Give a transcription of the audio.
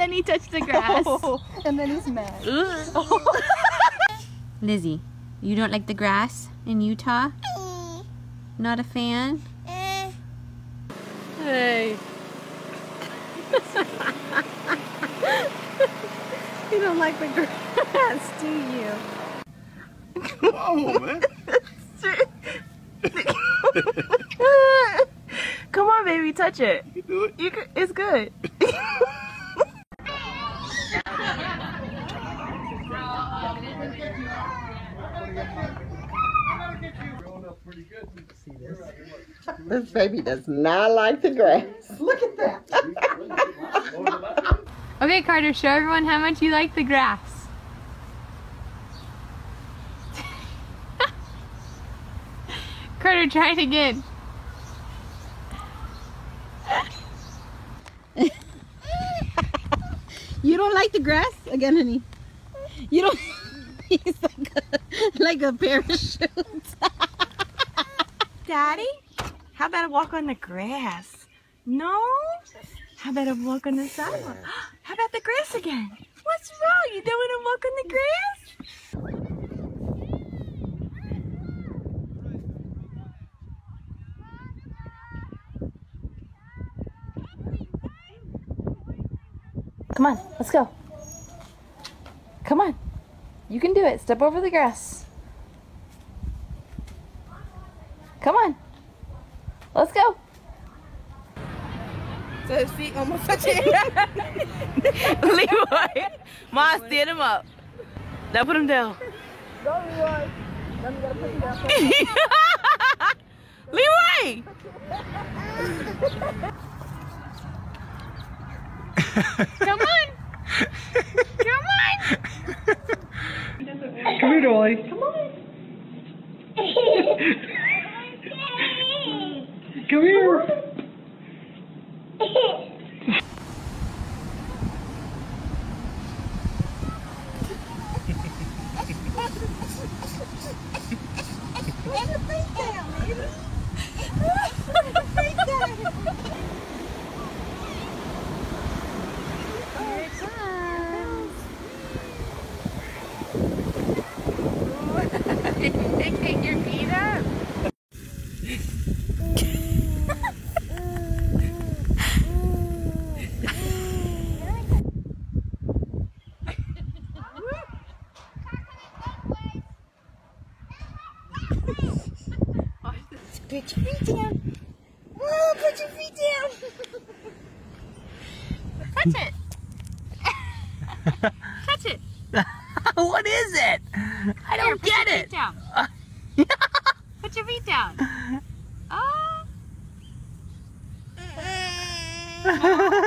then he touched the grass. Oh, and then he's mad. Lizzie, you don't like the grass in Utah? Not a fan? Hey. You don't like the grass, do you? Come on, man. Come on, baby, touch it. You can do it. It's good. This baby does not like the grass. Look at that. Okay, Carter, show everyone how much you like the grass. Carter, try it again. You don't like the grass? Again, honey. You don't. He's like a parachute. Daddy, how about a walk on the grass? No? How about a walk on the sidewalk? How about the grass again? What's wrong? You don't want to walk on the grass? Come on, let's go. Come on. You can do it. Step over the grass. Come on. Let's go. So his feet almost touching. Leroy. Ma, stand him up. Now put him down. Go, Leroy. Now you gotta put him down. Leroy! Come on! Come on! Come here, Dolly. Come on. Come here. Take your feet up. Put your feet down. Oh, put your feet down. Touch it. Touch it. What is it? I don't get it. Down. Put your feet down. Oh.